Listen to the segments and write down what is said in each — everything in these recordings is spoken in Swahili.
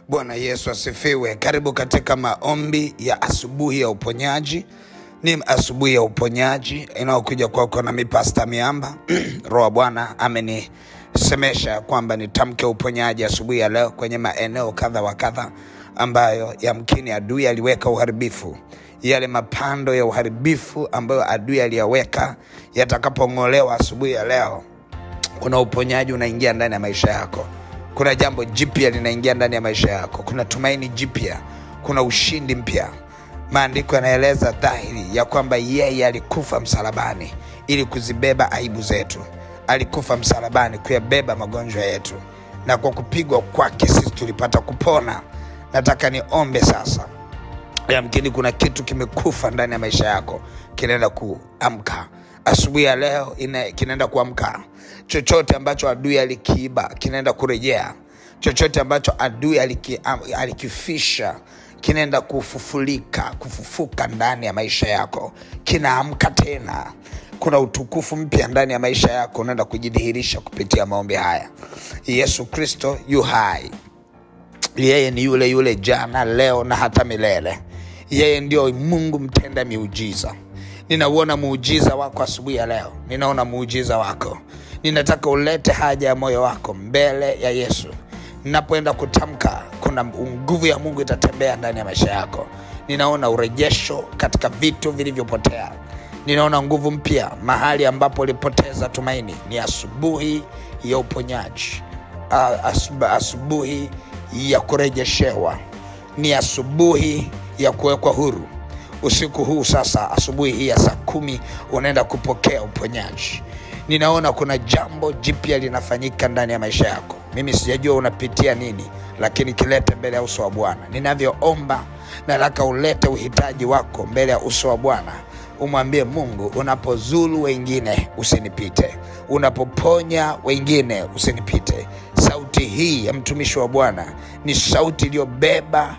Bwana Yesu asifiwe. Karibu katika maombi ya asubuhi ya uponyaji. Ni asubuhi ya uponyaji inayokuja kwako na Pastor Myamba. Roho Bwana amenisemesha kwamba nitamke uponyaji asubuhi ya leo kwenye maeneo kadha wa kadha ambayo yamkini adui aliweka uharibifu. Yale mapando ya uharibifu ambayo adui aliyaweka yatakapong'olewa asubuhi ya leo, kuna uponyaji unaingia ndani ya maisha yako. Kuna jambo jipya linaingia ndani ya maisha yako. Kuna tumaini jipya, kuna ushindi mpya. Maandiko yanaeleza dhahiri ya kwamba yeye alikufa msalabani ili kuzibeba aibu zetu. Alikufa msalabani kuyabeba magonjwa yetu, na kwa kupigwa kwake sisi tulipata kupona. Nataka niombe sasa. Yamkini kuna kitu kimekufa ndani ya maisha yako, kinaenda kuamka asubuhi ya leo. Kinaenda kuamka. Chochote ambacho adui alikiiba kinaenda kurejea. Chochote ambacho adui alikifisha kinaenda kufufuka ndani ya maisha yako. Kinaamka tena. Kuna utukufu mpya ndani ya maisha yako unaenda kujidhihirisha kupitia maombi haya. Yesu Kristo yu hai. Yeye ni yule jana, leo na hata milele. Yeye ndio Mungu mtenda miujiza. Ninauona muujiza wako asubuhi ya leo. Ninaona muujiza wako. Ninataka ulete haja ya moyo wako mbele ya Yesu. Ninapoenda kutamka, kuna nguvu ya Mungu itatembea ndani ya maisha yako. Ninaona urejesho katika vitu vilivyopotea. Ninaona nguvu mpya mahali ambapo ulipoteza tumaini. Ni asubuhi ya uponyaji. Asubuhi ya kurejeshewa. Ni asubuhi ya kuwekwa huru. Usiku huu sasa, asubuhi hii ya saa 10 unaenda kupokea uponyaji. Ninaona kuna jambo jipya linafanyika ndani ya maisha yako. Mimi sijajua unapitia nini, lakini kilete mbele ya uso wa Bwana. Ninavyoomba, nataka ulete uhitaji wako mbele ya uso wa Bwana. Umwambie Mungu, unapozulu wengine usinipite. Unapoponya wengine usinipite. Sauti hii ya mtumishi wa Bwana ni sauti iliyobeba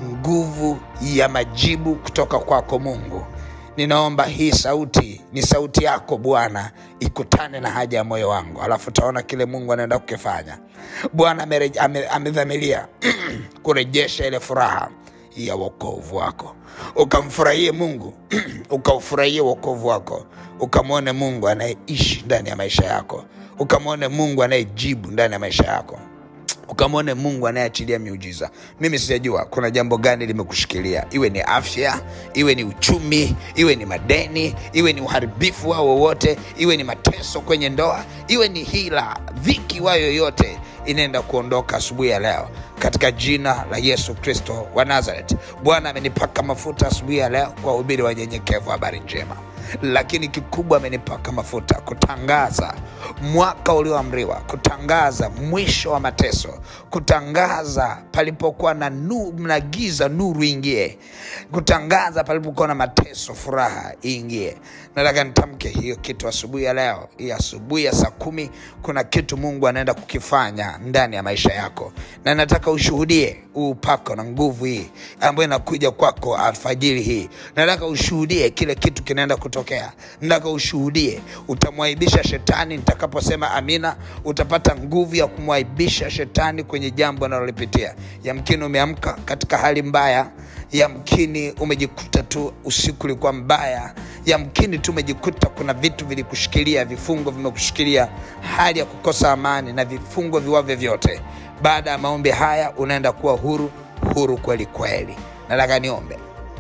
nguvu ya majibu kutoka kwako Mungu. Ninaomba hii sauti ni sauti yako Bwana, ikutane na haja ya moyo wangu. Alafu taona kile Mungu anaenda kukifanya. Bwana amedhamiria kurejesha ile furaha ya wokovu wako. Ukamfurahie Mungu, ukaufurahie wokovu wako. Ukamwone Mungu anayeishi ndani ya maisha yako. Ukamwone Mungu anayejibu ndani ya maisha yako. Ukamwone Mungu anayeachilia miujiza. Mimi sijajua kuna jambo gani limekushikilia. Iwe ni afya, iwe ni uchumi, iwe ni madeni, iwe ni uharibifu wao wote, iwe ni mateso kwenye ndoa, iwe ni hila, dhiki wao yoyote, inaenda kuondoka asubuhi ya leo katika jina la Yesu Kristo wa Nazareth. Bwana amenipaka mafuta asubuhi ya leo kwa uhubiri wa nyenyekevu, habari njema. Lakini kikubwa amenipaka mafuta kutangaza mwaka ulioamriwa, kutangaza mwisho wa mateso, kutangaza palipokuwa na giza nuru ingie, kutangaza palipokuwa na mateso furaha ingie. Nataka nitamke hiyo kitu asubuhi ya leo. Hii asubuhi ya saa 10 kuna kitu Mungu anaenda kukifanya ndani ya maisha yako. Na nataka ushuhudie upako na nguvu hii ambayo inakuja kwako alfajiri hii. Nataka ushuhudie kile kitu kinaenda kutokea. Nataka ushuhudie utamwaibisha shetani. Nitakaposema amina, utapata nguvu ya kumwaibisha shetani kwenye jambo analolipitia. Yamkini umeamka katika hali mbaya. Yamkini umejikuta tu usiku ulikuwa mbaya. Yamkini tu umejikuta kuna vitu vilikushikilia, vifungo vimekushikilia, hali ya kukosa amani na vifungo viwavyo vyote. Baada ya maombi haya unaenda kuwa huru kweli kweli. Nataka niombe.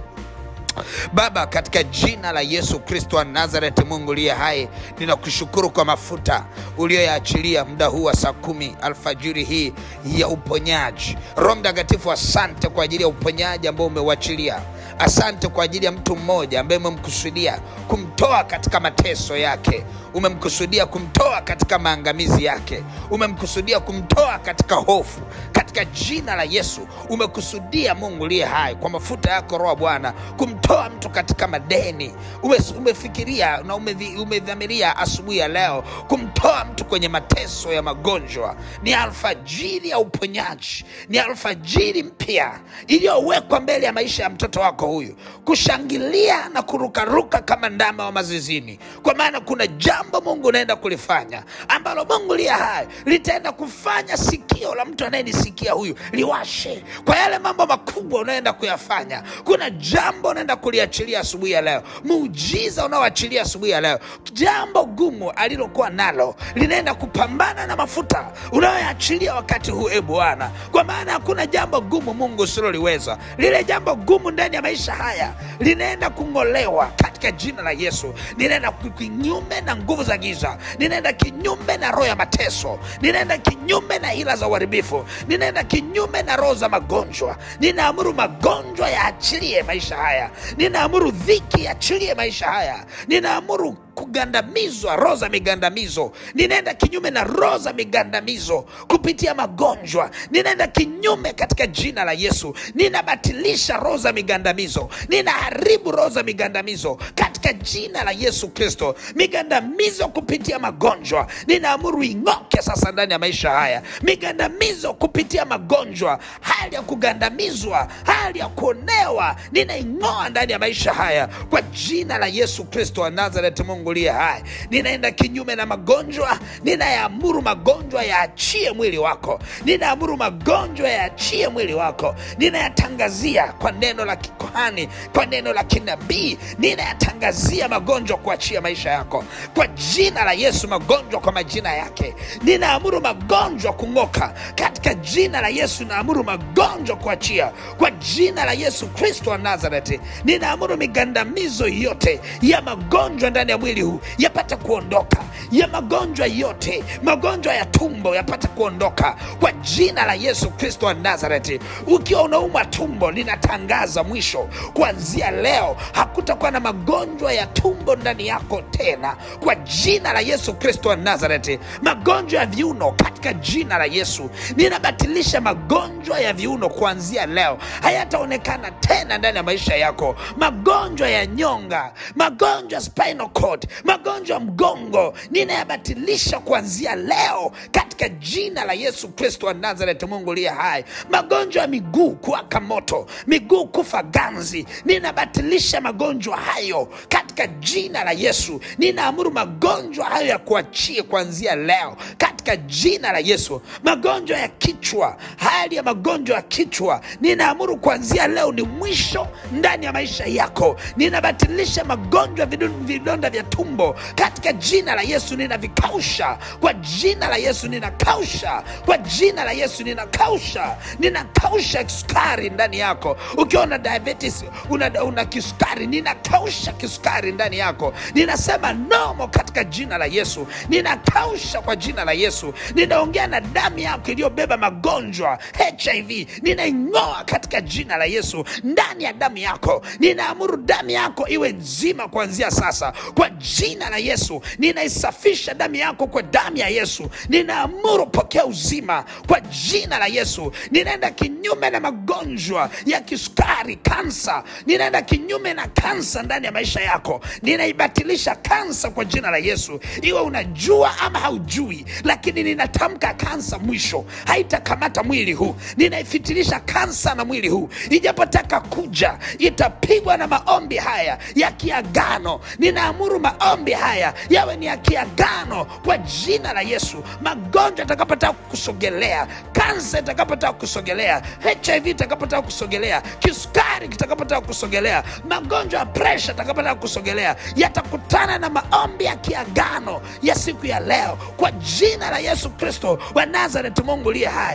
Baba, katika jina la Yesu Kristo wa Nazareth, Mungu aliye hai, ninakushukuru kwa mafuta uliyoyaachilia muda huu wa saa 10 alfajiri hii ya uponyaji. Roho Mtakatifu, asante kwa ajili ya uponyaji ambao umeuachilia. Asante kwa ajili ya mtu mmoja ambaye umemkusudia kumtoa katika mateso yake. Umemkusudia kumtoa katika maangamizi yake. Umemkusudia kumtoa katika hofu. Katika jina la Yesu, umekusudia Mungu aliye hai kwa mafuta yako Roho Bwana kumtoa mtu katika madeni. Umefikiria na umedhamiria asubuhi ya leo kumtoa mtu kwenye mateso ya magonjwa. Ni alfajiri ya uponyaji. Ni alfajiri mpya iliyowekwa mbele ya maisha ya mtoto wako huyu, kushangilia na kurukaruka kama ndama wa mazizini, kwa maana kuna jambo Mungu unaenda kulifanya ambalo Mungu liye hai litaenda kufanya sikio la mtu anayenisikia huyu liwashe kwa yale mambo makubwa unaenda kuyafanya. Kuna jambo unaenda kuliachilia asubuhi ya leo, muujiza unaoachilia asubuhi ya leo. Jambo gumu alilokuwa nalo linaenda kupambana na mafuta unayoachilia wakati huu, Bwana, kwa maana hakuna jambo gumu Mungu usiloliweza. Lile jambo gumu ndani ya maisha haya linaenda kungolewa katika jina la Yesu. Ninaenda kinyume na nguvu za giza, ninaenda kinyume na roho ya mateso, ninaenda kinyume na hila za uharibifu, ninaenda kinyume na roho za magonjwa. Ninaamuru magonjwa yaachilie maisha haya, ninaamuru dhiki yaachilie maisha haya, ninaamuru kugandamizwa, roho za migandamizo. Ninaenda kinyume na roho za migandamizo kupitia magonjwa. Ninaenda kinyume katika jina la Yesu. Ninabatilisha roho za migandamizo, ninaharibu roho za migandamizo katika jina la Yesu Kristo. Migandamizo kupitia magonjwa ninaamuru ing'oke sasa ndani ya maisha haya. Migandamizo kupitia magonjwa, hali ya kugandamizwa, hali ya kuonewa, ninaing'oa ndani ya maisha haya kwa jina la Yesu Kristo wa Nazareth, Mungu liye hai. Ninaenda kinyume na magonjwa, ninayaamuru magonjwa yaachie mwili wako. Ninaamuru magonjwa yaachie mwili wako. Ninayatangazia kwa neno la kikuhani, kwa neno la kinabii, ninayatangazia magonjwa kuachia maisha yako kwa jina la Yesu. Magonjwa kwa majina yake, ninaamuru magonjwa kung'oka katika jina la Yesu. Naamuru magonjwa kuachia kwa jina la Yesu Kristo wa Nazareth. Ninaamuru migandamizo yote ya magonjwa ndani ya mwili huu yapata kuondoka, ya magonjwa yote, magonjwa ya tumbo yapata kuondoka kwa jina la Yesu Kristo wa Nazareth. Ukiwa unauma tumbo, ninatangaza mwisho. Kuanzia leo hakutakuwa na magonjwa ya tumbo ndani yako tena kwa jina la Yesu Kristo wa Nazareth. Magonjwa ya viuno katika jina la Yesu, ninabatilisha magonjwa ya viuno kuanzia leo, hayataonekana tena ndani ya maisha yako. Magonjwa ya nyonga, magonjwa spinal cord, magonjwa mgongo, ninayabatilisha kuanzia leo katika jina la Yesu Kristo wa Nazareth, Mungu liye hai. Magonjwa ya miguu kuwaka moto, miguu kufa ganzi, ninabatilisha magonjwa hayo katika jina la Yesu. Ninaamuru magonjwa hayo ya kuachie kuanzia leo katika jina la Yesu. Magonjwa ya kichwa, hali ya magonjwa ya kichwa, ninaamuru kuanzia leo ni mwisho ndani ya maisha yako. Ninabatilisha magonjwa vidonda vya tumbo katika jina la Yesu. Ninavikausha kwa jina la Yesu, ninakausha kwa jina la Yesu, ninakausha kisukari ndani yako. Ukiona diabetes, una kisukari, ninakausha kisukari ndani yako. Ninasema nomo katika jina la Yesu, ninakausha kwa jina la Yesu. Ninaongea na damu yako iliyobeba magonjwa HIV, ninaing'oa katika jina la Yesu ndani ya damu yako. Ninaamuru damu yako iwe nzima kuanzia sasa kwa jina la Yesu. Ninaisafisha damu yako kwa damu ya Yesu. Ninaamuru pokea uzima kwa jina la Yesu. Ninaenda kinyume na magonjwa ya kisukari, kansa. Ninaenda kinyume na kansa ndani ya maisha yako. Ninaibatilisha kansa kwa jina la Yesu. Iwe unajua ama haujui, lakini ninatamka kansa mwisho haitakamata mwili huu. Ninaifitilisha kansa na mwili huu. Ijapotaka kuja, itapigwa na maombi haya ya kiagano. Ninaamuru maombi haya yawe ni ya kiagano kwa jina la Yesu. Magonjwa itakapotaka kusogelea, kansa itakapotaka kusogelea, HIV itakapotaka kusogelea, kisukari itakapotaka kusogelea, magonjwa ya pressure itakapotaka kusogelea, yatakutana na maombi ya kiagano ya siku ya leo kwa jina la Yesu Kristo wa Nazareth, Mungu liye hai.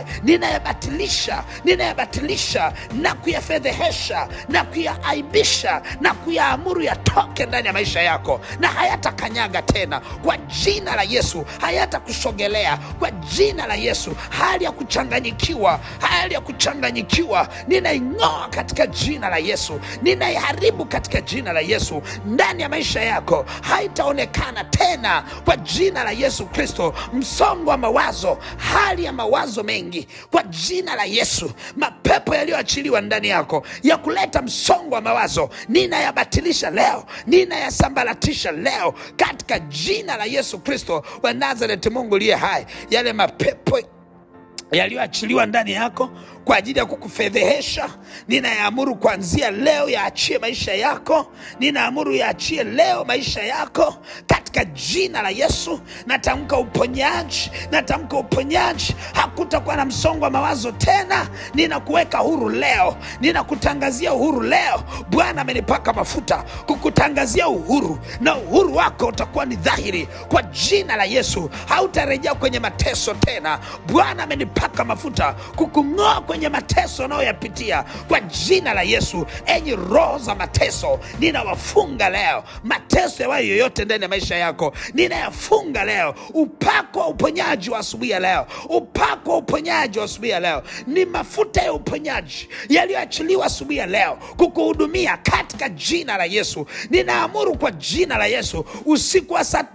Ninayabatilisha na kuyafedhehesha na kuyaaibisha na kuyaamuru yatoke ndani ya maisha yako, na hayatakanyaga tena kwa jina la Yesu. Hayatakusogelea kwa jina la Yesu. Hali ya kuchanganyikiwa, ninaing'oa katika jina la Yesu. Ninaiharibu katika jina la Yesu ndani ya maisha yako. Haitaonekana tena kwa jina la Yesu Kristo. Msongo wa mawazo, hali ya mawazo mengi, kwa jina la Yesu. Mapepo yaliyoachiliwa ndani yako ya kuleta msongo wa mawazo, ninayabatilisha leo, ninayasambaratisha leo katika jina la Yesu Kristo wa Nazareth, Mungu liye hai. Yale mapepo yaliyoachiliwa ndani yako kwa ajili ya kukufedhehesha, ninayaamuru kuanzia leo yaachie maisha yako. Ninaamuru yaachie leo maisha yako katika jina la Yesu. Natamka uponyaji, natamka uponyaji. Hakutakuwa na msongo wa mawazo tena. Ninakuweka huru leo, ninakutangazia uhuru leo. Bwana amenipaka mafuta kukutangazia uhuru, na uhuru wako utakuwa ni dhahiri kwa jina la Yesu. Hautarejea kwenye mateso tena. Bwana amenipaka mafuta kukung'oa kwenye mateso unayoyapitia kwa jina la Yesu. Enyi roho za mateso, ninawafunga leo. Mateso ya yoyote ndani ya maisha yako ninayafunga leo. Upako wa uponyaji wa asubuhi ya leo, upako wa uponyaji wa asubuhi ya leo, ni mafuta ya uponyaji yaliyoachiliwa asubuhi ya leo kukuhudumia katika jina la Yesu. Ninaamuru kwa jina la Yesu, usiku wa saa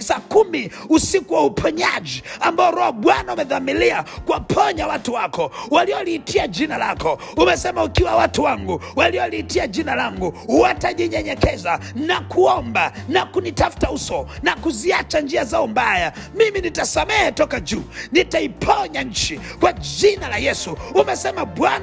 10, usiku wa uponyaji ambao Roho Bwana amedhamiria kuwaponya watu wako walioliitia jina lako. Umesema ukiwa watu wangu walioliitia jina langu watajinyenyekeza na kuomba na kunitafuta uso na kuziacha njia zao mbaya, mimi nitasamehe toka juu, nitaiponya nchi kwa jina la Yesu. Umesema Bwana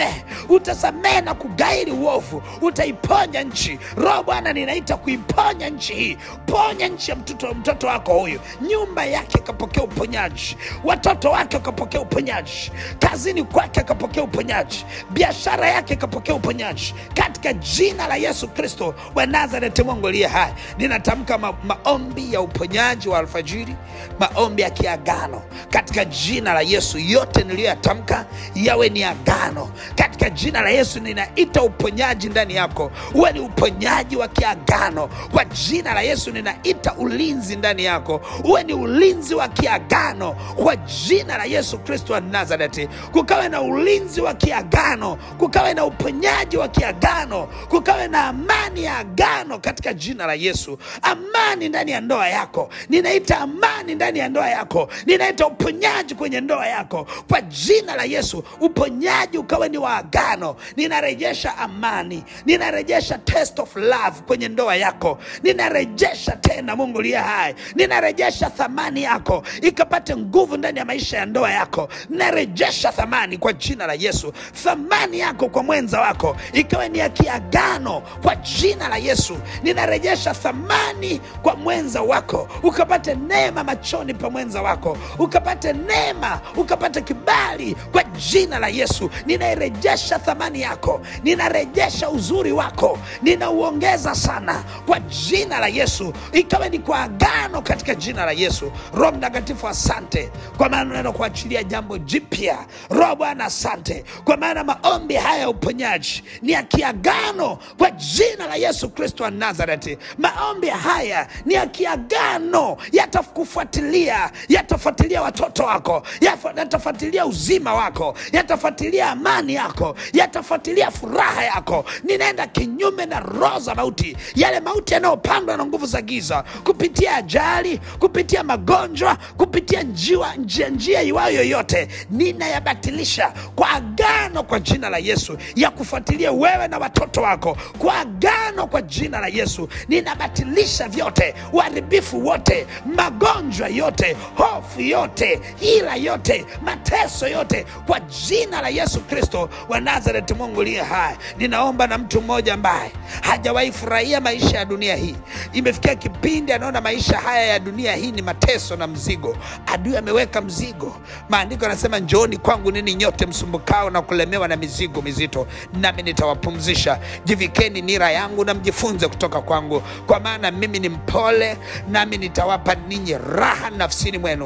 utasamehe na kugairi uovu, utaiponya nchi. Roho Bwana, ninaita kuiponya nchi hii. Ponya nchi ya mtoto wako huyu. Nyumba yake kapokea uponyaji, watoto wake kapokea uponyaji, kazini kwake kapokea uponyaji, biashara yake kapokea uponyaji katika jina la Yesu Kristo wa Nazareti, Mungu aliye hai. Ninatamka maombi ya uponyaji wa alfajiri, maombi ya kiagano katika jina la Yesu. Yote niliyoyatamka yawe ni agano katika jina la Yesu. Ninaita uponyaji ndani yako uwe ni uponyaji wa kiagano kwa jina la Yesu. Ninaita ulinzi ndani yako uwe ni ulinzi wa kiagano kwa jina la Yesu Kristo wa Nazareti. Kukawe na ulinzi wa kiagano, kukawe na uponyaji wa kiagano, kukawe na amani ya agano katika jina la Yesu. Amani ndani ya ndoa yako, ninaita amani ndani ya ndoa yako, ninaita uponyaji kwenye ndoa yako kwa jina la Yesu. Uponyaji ukawe ni wa agano. Ninarejesha amani, ninarejesha taste of love kwenye ndoa yako. Ninarejesha tena, Mungu aliye hai, ninarejesha thamani yako ikapate nguvu ndani ya maisha ya ndoa yako. Ninarejesha thamani kwa jina la Yesu. Thamani yako kwa mwenza wako ikawe ni ya kiagano kwa jina la Yesu. Ninarejesha thamani kwa mwenza wako, ukapate neema machoni pa mwenza wako, ukapate neema, ukapate kibali kwa jina la Yesu. Ninairejesha thamani yako, ninarejesha uzuri wako, ninauongeza sana kwa jina la Yesu. Ikawe ni kwa agano katika jina la Yesu. Roho Mtakatifu, asante kwa maana unaenda kuachilia jambo jipya. Roho Bwana, asante kwa maana maombi haya ya uponyaji ni ya kiagano kwa jina la Yesu Kristo wa Nazareti. Maombi haya ni ya kiagano, yatakufuatilia, yatafuatilia watoto wako, yatafuatilia uzima wako, yatafuatilia amani yako, yatafuatilia furaha yako. Ninaenda kinyume na roho za mauti, yale mauti yanayopandwa na nguvu za giza kupitia ajali, kupitia magonjwa, kupitia njia iwayo yoyote. Ninayabatilisha kwa agano kwa jina la Yesu, ya kufuatilia wewe na watoto wako kwa agano kwa jina la Yesu. Ninabatilisha vyote, uharibifu wote, magonjwa yote, hofu yote, hila yote, mateso yote kwa jina la Yesu Kristo wa Nazareti, Mungu aliye hai. Ninaomba na mtu mmoja ambaye hajawahi furahia maisha ya dunia hii. Imefikia kipindi anaona maisha haya ya dunia hii ni mateso na mzigo. Adui ameweka mzigo. Maandiko yanasema, njooni kwangu ninyi nyote msumbukao na kulemewa na mizigo mizito, nami nitawapumzisha. Jivikeni nira yangu na mjifunze kutoka kwangu, kwa maana mimi ni mpole, nami nitawapa ninyi raha nafsini mwenu.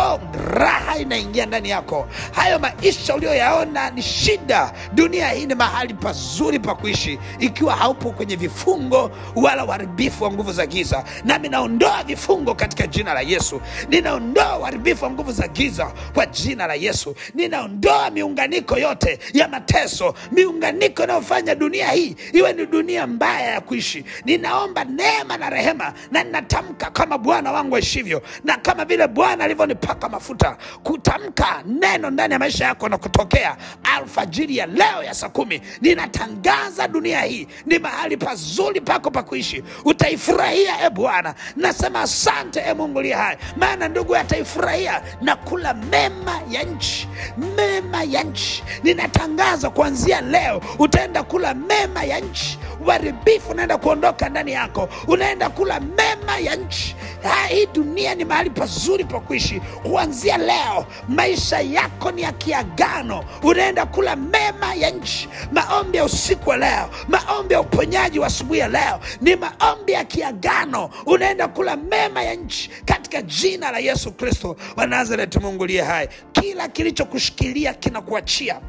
Raha inaingia ndani yako. Hayo maisha uliyoyaona ni shida. Dunia hii ni mahali pazuri pa kuishi ikiwa haupo kwenye vifungo wala uharibifu wa nguvu za giza. Nami naondoa vifungo katika jina la Yesu. Ninaondoa uharibifu wa nguvu za giza kwa jina la Yesu. Ninaondoa miunganiko yote ya mateso, miunganiko inayofanya dunia hii iwe ni dunia mbaya ya kuishi. Ninaomba neema na rehema, na ninatamka kama Bwana wangu aishivyo, na kama vile Bwana alivyonipaka mafuta kutamka neno ndani ya maisha yako na kutokea alfajiri ya leo ya saa 10 ninatangaza dunia hii ni mahali pazuri pako pa kuishi. Utaifurahia Bwana. Nasema asante Mungu aliye hai, maana ndugu ataifurahia na kula mema ya nchi. Mema ya nchi. Ninatangaza kuanzia leo utaenda kula mema ya nchi. Uharibifu unaenda kuondoka ndani yako. Unaenda kula mema ya nchi. Hii dunia ni mahali pazuri pa kuishi. Kuanzia leo maisha yako ni ya kiagano. Unaenda kula mema ya nchi. Maombi ya usiku wa leo, maombi ya uponyaji wa asubuhi ya leo ni maombi ya kiagano. Unaenda kula mema ya nchi katika jina la Yesu Kristo wa Nazareti. Mungu aliye hai, kila kilichokushikilia kinakuachia.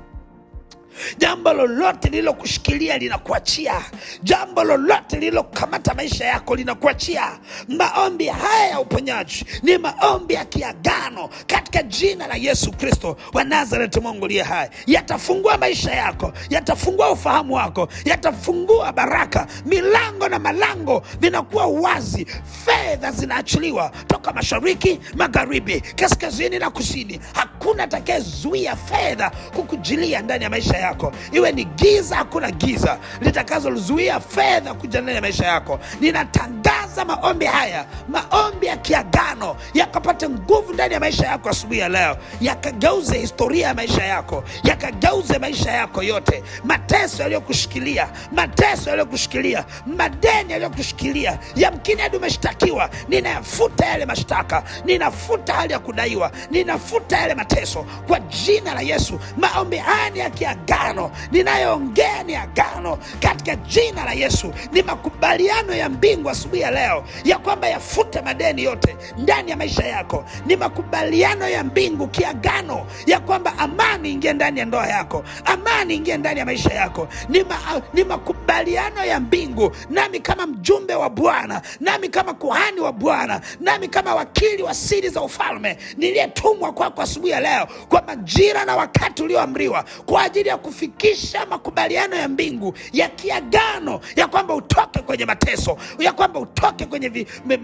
Jambo lolote lililokushikilia linakuachia. Jambo lolote lililokamata maisha yako linakuachia. Maombi haya ya uponyaji ni maombi ya kiagano katika jina la Yesu Kristo wa Nazareti. Mungu aliye hai, yatafungua maisha yako, yatafungua ufahamu wako, yatafungua baraka. Milango na malango vinakuwa wazi. Fedha zinaachiliwa toka mashariki, magharibi, kaskazini na kusini. Hakuna atakayezuia fedha kukujilia ndani ya maisha yako. Iwe ni giza, hakuna giza litakazozuia fedha kuja ndani ya maisha yako. Ninatangaza maombi haya, maombi ya kiagano, yakapate nguvu ndani ya maisha yako asubuhi ya leo. Yakageuze historia ya maisha yako, yakageuze maisha yako yote. Mateso yaliyokushikilia, mateso yaliyokushikilia, madeni yaliyokushikilia, yamkini hadi umeshtakiwa, ninayafuta yale mashtaka, ninafuta hali ya kudaiwa, ninafuta yale mateso kwa jina la Yesu. Maombi haya ni ya kiagano. Ninayoongea ni agano katika jina la Yesu. Ni makubaliano ya mbingu asubuhi ya leo ya kwamba yafute madeni yote ndani ya maisha yako. Ni makubaliano ya mbingu kiagano ya kwamba amani ingie ndani ya ndoa yako, amani ingie ndani ya maisha yako. Ni makubaliano ya mbingu. Nami kama mjumbe wa Bwana, nami kama kuhani wa Bwana, nami kama wakili wa siri za ufalme niliyetumwa kwako asubuhi ya leo kwa majira na wakati ulioamriwa kwa ajili ya kufikisha makubaliano ya mbingu ya kiagano ya kwamba utoke kwenye mateso, ya kwamba utoke kwenye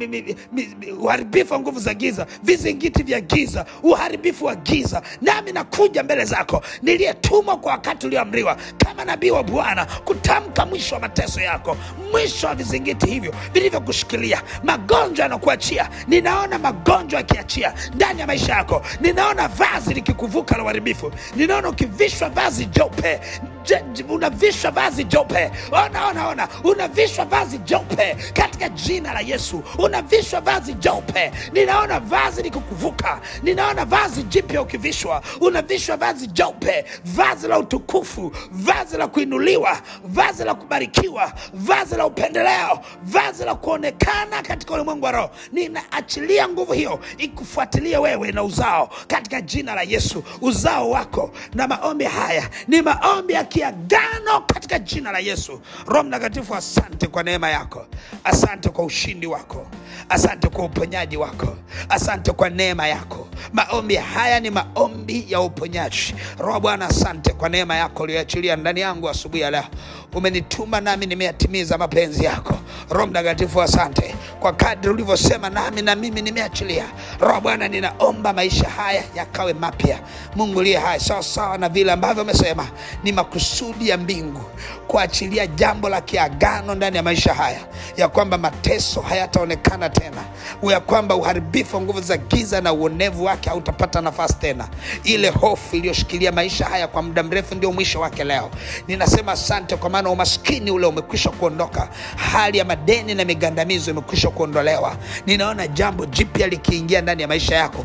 uharibifu wa nguvu za giza, vizingiti vya giza, uharibifu wa giza. Nami nakuja mbele zako niliyetumwa kwa wakati ulioamriwa kama nabii wa Bwana kutamka mwisho wa mateso yako, mwisho wa vizingiti hivyo vilivyokushikilia. Magonjwa yanakuachia. Ninaona magonjwa yakiachia ndani ya maisha yako. Ninaona vazi likikuvuka la uharibifu. Ninaona ukivishwa vazi jeupe. Unavishwa vazi jeupe. Ona. Unavishwa vazi jeupe katika jina la Yesu. Unavishwa vazi jeupe. Ninaona vazi likukuvuka. Ninaona vazi jipya ukivishwa. Unavishwa vazi jeupe. Vazi la utukufu. Vazi la kuinuliwa. Vazi la kubarikiwa. Vazi la upendeleo. Vazi la kuonekana katika ulimwengu wa roho. Ninaachilia nguvu hiyo ikufuatilie wewe na uzao katika jina la Yesu. Uzao wako. Na maombi haya ni maombi ya kiagano katika jina la Yesu. Roho Mtakatifu, asante kwa neema yako. Asante kwa ushindi wako. Asante kwa uponyaji wako. Asante kwa neema yako. Maombi haya ni maombi ya uponyaji. Roho Bwana, asante kwa neema yako uliyoachilia ndani yangu asubuhi ya leo. Umenituma nami nimeyatimiza mapenzi yako. Roho Mtakatifu, asante kwa kadri ulivyosema nami na mimi nimeachilia. Roho Bwana, ninaomba maisha haya yakawe mapya. Mungu aliye hai, sawa na vile ambavyo umesema ni makusudi ya mbingu kuachilia jambo la kiagano ndani ya maisha haya, ya kwamba mateso hayataonekana tena, ya kwamba uharibifu wa nguvu za giza na uonevu wake hautapata nafasi tena. Ile hofu iliyoshikilia maisha haya kwa muda mrefu ndio mwisho wake leo. Ninasema asante kwa maana umaskini ule umekwisha kuondoka. Hali ya madeni na migandamizo imekwisha kuondolewa. Ninaona jambo jipya likiingia ndani ya maisha yako,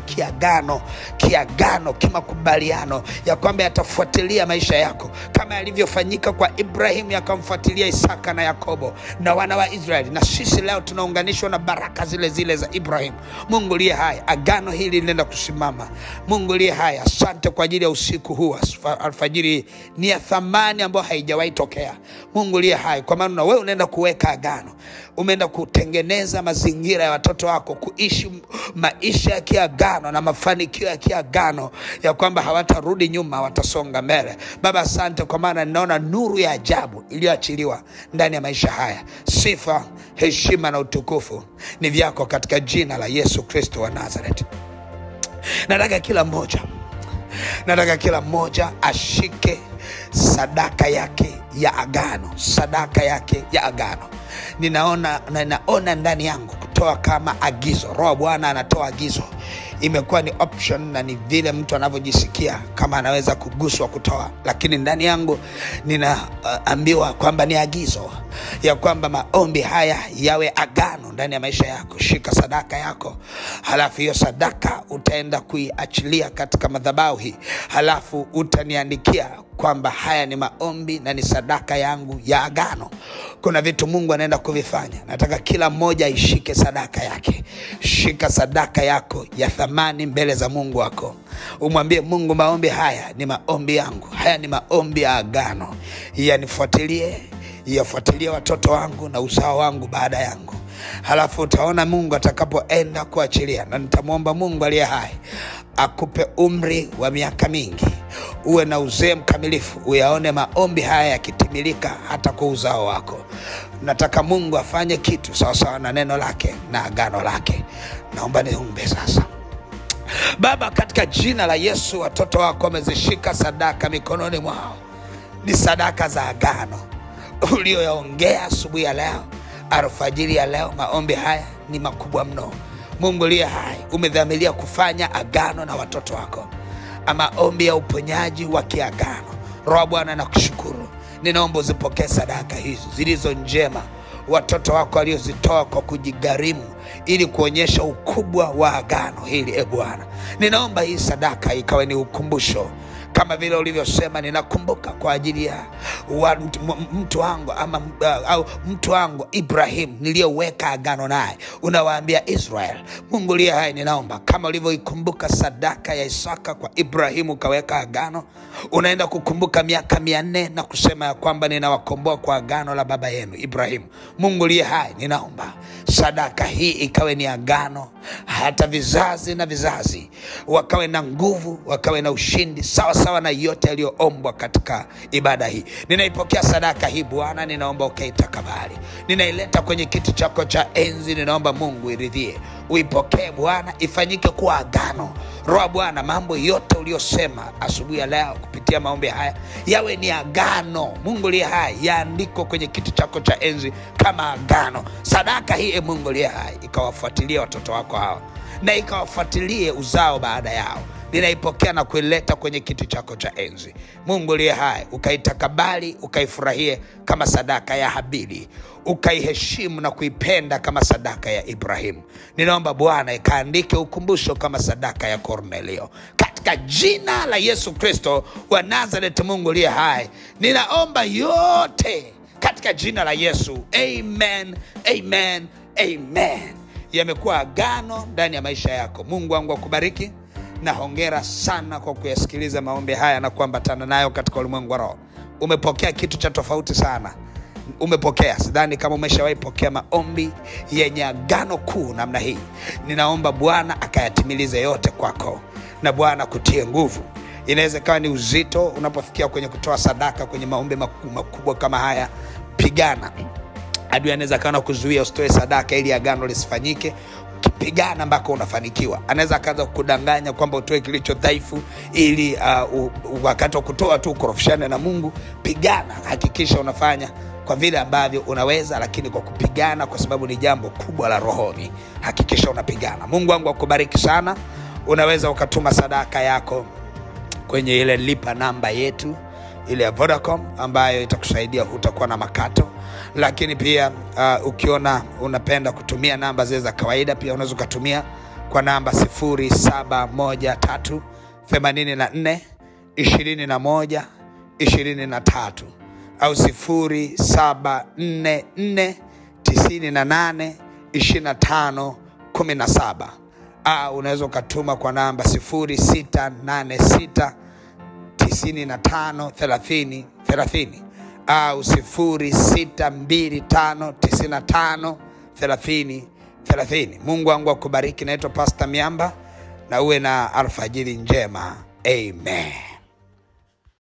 kiagano, kimakubaliano ya kwamba yatafuatilia maisha yako kama yalivyofanyika kwa Ibrahim, yakamfuatilia Isaka na Yakobo na wana wa Israeli. Na sisi leo tunaunganishwa na baraka zile zile za Ibrahim. Mungu aliye hai, agano hili linaenda kusimama. Mungu aliye hai, asante kwa ajili ya usiku huu. Alfajiri ni ya thamani ambayo haijawahi tokea. Mungu aliye hai, kwa maana wewe unaenda kuweka agano. Umeenda kutengeneza mazingira ya watoto wako kuishi maisha ya kiagano na mafanikio ya kiagano, ya kwamba hawatarudi nyuma, watasonga mbele. Baba, asante kwa maana ninaona nuru ya ajabu iliyoachiliwa ndani ya maisha haya. Sifa, heshima na utukufu ni vyako katika jina la Yesu Kristo wa Nazareth. Nataka kila mmoja Nataka kila mmoja ashike sadaka yake ya agano, sadaka yake ya agano. Ninaona ndani yangu kutoa kama agizo. Roho Bwana anatoa agizo. Imekuwa ni option na ni vile mtu anavyojisikia kama anaweza kuguswa kutoa, lakini ndani yangu ninaambiwa kwamba ni agizo ya kwamba maombi haya yawe agano ndani ya maisha yako. Shika sadaka yako, halafu hiyo sadaka utaenda kuiachilia katika madhabahu hii, halafu utaniandikia kwamba haya ni maombi na ni sadaka yangu ya agano. Kuna vitu Mungu anaenda kuvifanya. Nataka kila mmoja ishike sadaka yake. Shika sadaka yako ya thamani mbele za Mungu wako. Umwambie Mungu, maombi haya ni maombi yangu. Haya ni maombi ya agano. Yafuatilie watoto wangu na uzao wangu baada yangu. Halafu utaona Mungu atakapoenda kuachilia. Na nitamwomba Mungu aliye hai akupe umri wa miaka mingi, uwe na uzee mkamilifu, uyaone maombi haya yakitimilika hata kwa uzao wako. Nataka Mungu afanye kitu sawa sawa na neno lake na agano lake. Naomba niombe sasa. Baba, katika jina la Yesu, watoto wako wamezishika sadaka mikononi mwao. Ni sadaka za agano ulioyaongea asubuhi ya leo, alfajiri ya leo. Maombi haya ni makubwa mno. Mungu aliye hai, umedhamiria kufanya agano na watoto wako, maombi ya uponyaji wa kiagano. Roho Bwana, nakushukuru. Ninaomba uzipokee sadaka hizi zilizo njema, watoto wako waliozitoa kwa kujigharimu ili kuonyesha ukubwa wa agano hili. Bwana, ninaomba hii sadaka ikawe ni ukumbusho, kama vile ulivyosema, ninakumbuka kwa ajili ya mtu wangu au mtu wangu Ibrahim niliyoweka agano naye. Unawaambia Israel, Mungu aliye hai, ninaomba kama ulivyoikumbuka sadaka ya Isaka kwa Ibrahimu kaweka agano, unaenda kukumbuka miaka 400 na kusema ya kwamba ninawakomboa kwa agano la baba yenu Ibrahim. Mungu aliye hai, ninaomba sadaka hii ikawe ni agano, hata vizazi na vizazi wakawe na nguvu, wakawe na ushindi sawa na yote yaliyoombwa katika ibada hii. Ninaipokea sadaka hii Bwana, ninaomba ukaitakabali. Ninaileta kwenye kiti chako cha enzi. Ninaomba Mungu iridhie, uipokee Bwana, ifanyike kuwa agano. Roho Bwana, mambo yote uliyosema asubuhi ya leo kupitia maombi haya yawe ni agano. Mungu aliye hai, yaandikwe kwenye kiti chako cha enzi kama agano. Sadaka hii Mungu aliye hai ikawafuatilie watoto wako hao na ikawafuatilie uzao baada yao. Ninaipokea na kuileta kwenye kiti chako cha enzi. Mungu aliye hai, ukaitakabali, ukaifurahie kama sadaka ya Habili, ukaiheshimu na kuipenda kama sadaka ya Ibrahim. Ninaomba Bwana ikaandike ukumbusho kama sadaka ya Kornelio. Katika jina la Yesu Kristo wa Nazareth, Mungu aliye hai, ninaomba yote katika jina la Yesu. Amen, amen, amen. Yamekuwa agano ndani ya maisha yako. Mungu wangu akubariki. Na hongera sana kwa kuyasikiliza maombi haya na kuambatana nayo katika ulimwengu wa roho. Umepokea kitu cha tofauti sana. Umepokea, sidhani kama umeshawahi pokea maombi yenye agano kuu namna hii. Ninaomba Bwana akayatimilize yote kwako, na Bwana kutie nguvu. Inaweza kawa ni uzito unapofikia kwenye kutoa sadaka kwenye maombi makubwa kama haya. Pigana. Adui anaweza kana kuzuia usitoe sadaka ili agano lisifanyike. Pigana mpaka unafanikiwa. Anaweza akaanza kukudanganya kwamba utoe kilicho dhaifu ili wakati wa kutoa tu ukorofishane na Mungu. Pigana, hakikisha unafanya kwa vile ambavyo unaweza, lakini kwa kupigana, kwa sababu ni jambo kubwa la rohoni. Hakikisha unapigana. Mungu wangu akubariki sana. Unaweza ukatuma sadaka yako kwenye ile lipa namba yetu, ile ya Vodacom, ambayo itakusaidia, utakuwa na makato. Lakini pia ukiona unapenda kutumia namba zile za kawaida, pia unaweza kutumia kwa namba 0713 84 21 23 au 0744 98 25 17, au unaweza kutuma kwa namba 0686 95 30 30 au 0625 95 30 30. Mungu wangu akubariki. Naitwa Pastor Myamba, na uwe na alfajiri njema. Amen.